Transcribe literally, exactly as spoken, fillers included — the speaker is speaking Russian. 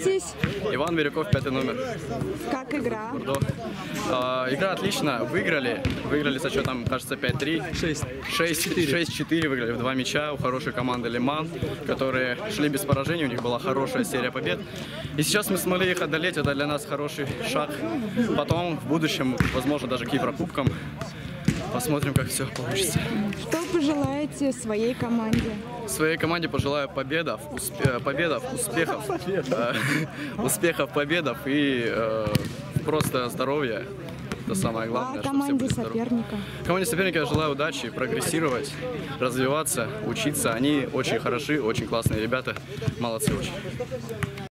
Представьтесь. Иван Бирюков, пятый номер. Как игра? Бурдо. А, игра отлично. Выиграли. Выиграли со счетом, кажется, пять-три. шесть-четыре выиграли в два мяча у хорошей команды Лиман, которые шли без поражений. У них была хорошая серия побед. И сейчас мы смогли их одолеть. Это для нас хороший шаг. Потом, в будущем, возможно, даже к Еврокубкам. Посмотрим, как все получится. Что пожелаете своей команде? Своей команде пожелаю победов, успе победов, успехов, э, успехов, победов и э, просто здоровья. Это самое главное. А команде соперника? Команде соперника я желаю удачи, прогрессировать, развиваться, учиться. Они очень хороши, очень классные ребята, молодцы очень.